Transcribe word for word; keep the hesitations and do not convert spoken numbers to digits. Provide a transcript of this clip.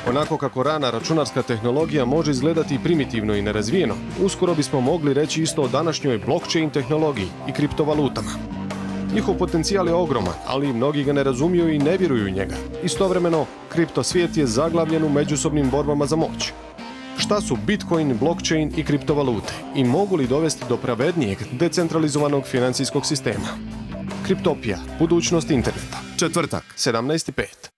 Onako kako rana računarska tehnologija može izgledati primitivno i nerazvijeno, uskoro bismo mogli reći isto o današnjoj blockchain tehnologiji i kriptovalutama. Njihov potencijal je ogroman, ali mnogi ga ne razumiju i ne vjeruju u njega. Istovremeno, kriptosvijet je zaglavljen u međusobnim borbama za moć. Šta su Bitcoin, blockchain i kriptovalute i mogu li dovesti do pravednijeg, decentralizovanog financijskog sistema? Kriptopija, budućnost interneta. Četvrtak, sedamnaest i pet.